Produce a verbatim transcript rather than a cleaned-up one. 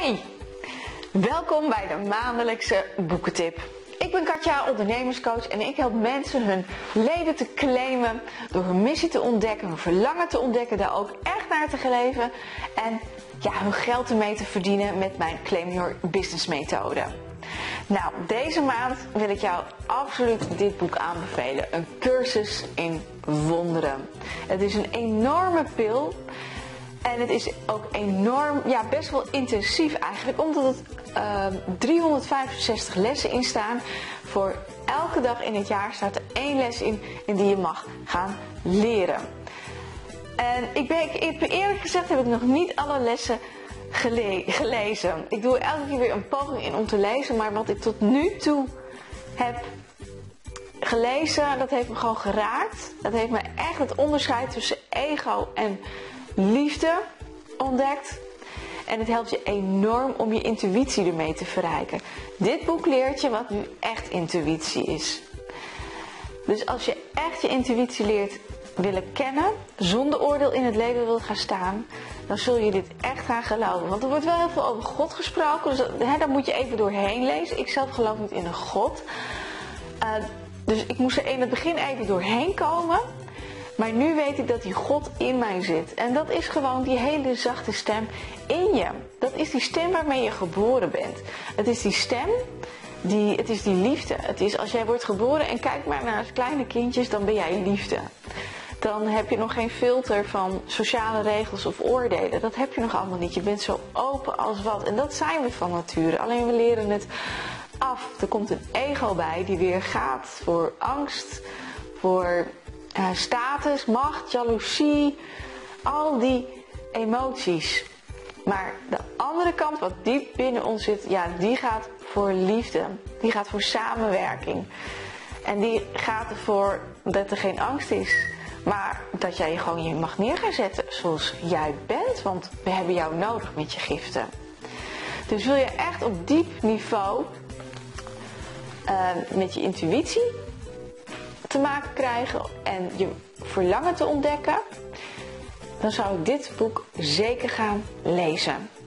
Hey, welkom bij de maandelijkse boekentip. Ik ben Katja, ondernemerscoach en ik help mensen hun leven te claimen door hun missie te ontdekken, hun verlangen te ontdekken, daar ook echt naar te leven en ja, hun geld ermee te verdienen met mijn Claim Your Business methode. Nou, deze maand wil ik jou absoluut dit boek aanbevelen. Een cursus in wonderen. Het is een enorme pil. En het is ook enorm, ja best wel intensief eigenlijk, omdat het uh, driehonderdvijfenzestig lessen in staan. Voor elke dag in het jaar staat er één les in, in die je mag gaan leren. En ik ben, ik, eerlijk gezegd heb ik nog niet alle lessen gele, gelezen. Ik doe elke keer weer een poging in om te lezen, maar wat ik tot nu toe heb gelezen, dat heeft me gewoon geraakt. Dat heeft me echt het onderscheid tussen ego en liefde ontdekt. En het helpt je enorm om je intuïtie ermee te verrijken. Dit boek leert je wat nu echt intuïtie is. Dus als je echt je intuïtie leert willen kennen, zonder oordeel in het leven wilt gaan staan, dan zul je dit echt gaan geloven. Want er wordt wel heel veel over God gesproken, dus hè, daar moet je even doorheen lezen. Ik zelf geloof niet in een God. Uh, dus ik moest er in het begin even doorheen komen. Maar nu weet ik dat die God in mij zit. En dat is gewoon die hele zachte stem in je. Dat is die stem waarmee je geboren bent. Het is die stem, die, het is die liefde. Het is als jij wordt geboren en kijk maar naar kleine kindjes, dan ben jij liefde. Dan heb je nog geen filter van sociale regels of oordelen. Dat heb je nog allemaal niet. Je bent zo open als wat. En dat zijn we van nature. Alleen we leren het af. Er komt een ego bij die weer gaat voor angst, voor Uh, status, macht, jaloezie, al die emoties. Maar de andere kant, wat diep binnen ons zit, ja, die gaat voor liefde. Die gaat voor samenwerking. En die gaat ervoor dat er geen angst is. Maar dat jij je gewoon je mag neer gaan zetten zoals jij bent. Want we hebben jou nodig met je giften. Dus wil je echt op diep niveau uh, met je intuïtie te maken krijgen en je verlangen te ontdekken, dan zou ik dit boek zeker gaan lezen.